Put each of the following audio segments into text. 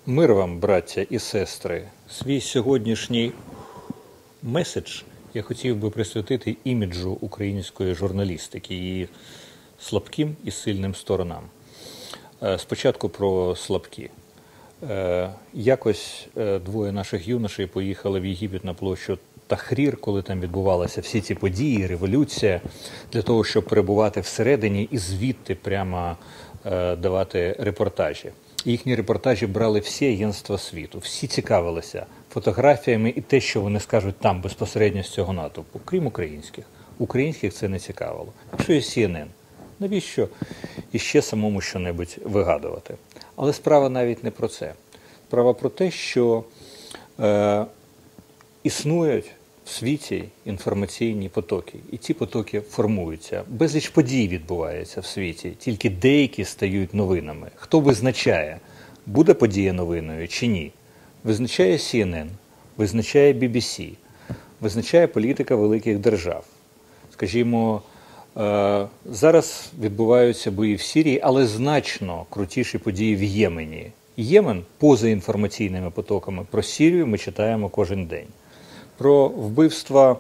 Мир вам, браття і сестри. Свій сьогоднішній меседж я хотів би присвятити іміджу української журналістики, її слабким і сильним сторонам. Спочатку про слабкі. Якось двоє наших юношей поїхали в Єгипет на площу Тахрір, коли там відбувалися всі ці події, революція, для того, щоб перебувати всередині і звідти прямо давати репортажі. Їхні репортажі брали всі агентства світу, всі цікавилися фотографіями і те, що вони скажуть там безпосередньо з цього натовпу, крім українських. Українських це не цікавило. Якщо є CNN, навіщо іще самому що-небудь вигадувати? Але справа навіть не про це. Справа про те, що існують в світі інформаційні потоки, і ці потоки формуються. Безліч подій відбувається в світі, тільки деякі стають новинами. Хто визначає, буде подія новиною чи ні? Визначає CNN, визначає BBC, визначає політика великих держав. Скажімо, зараз відбуваються бої в Сирії, але значно крутіші події в Ємені. Ємен поза інформаційними потоками. Про Сирію ми читаємо кожен день. Про вбивство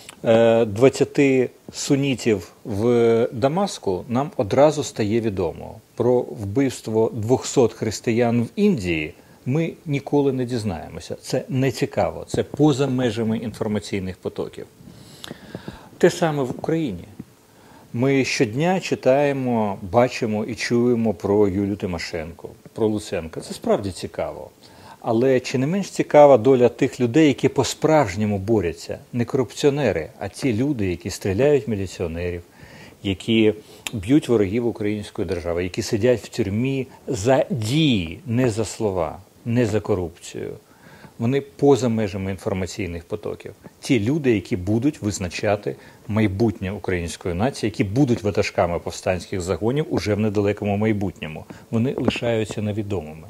20 сунітів в Дамаску нам одразу стає відомо. Про вбивство 200 християн в Індії ми ніколи не дізнаємося. Це не цікаво, це поза межами інформаційних потоків. Те саме в Україні. Ми щодня читаємо, бачимо і чуємо про Юлію Тимошенко, про Луценка. Це справді цікаво. Але чи не менш цікава доля тих людей, які по-справжньому борються? Не корупціонери, а ті люди, які стріляють міліціонерів, які б'ють ворогів української держави, які сидять в тюрмі за дії, не за слова, не за корупцію. Вони поза межами інформаційних потоків. Ті люди, які будуть визначати майбутнє української нації, які будуть ватажками повстанських загонів уже в недалекому майбутньому. Вони лишаються невідомими.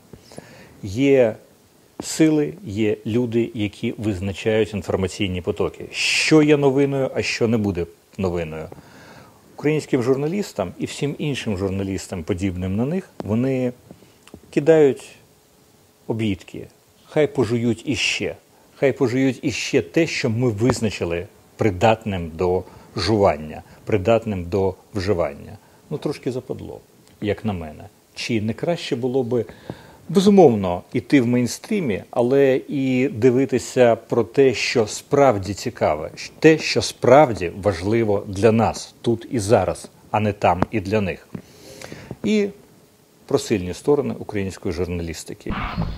Є сили, є люди, які визначають інформаційні потоки. Що є новиною, а що не буде новиною. Українським журналістам і всім іншим журналістам, подібним на них, вони кидають обідки. Хай пожують іще. Хай пожують іще те, що ми визначили придатним до жування, придатним до вживання. Ну, трошки западло, як на мене. Чи не краще було би, безумовно, іти в мейнстрімі, але і дивитися про те, що справді цікаве, те, що справді важливо для нас, тут і зараз, а не там і для них. І про сильні сторони української журналістики.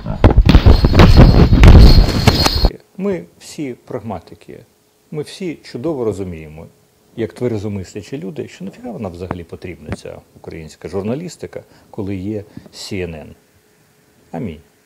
Ми всі прагматики, ми всі чудово розуміємо, як тверезомислячі люди, що нафіга вона взагалі потрібна, ця українська журналістика, коли є CNN. Амінь.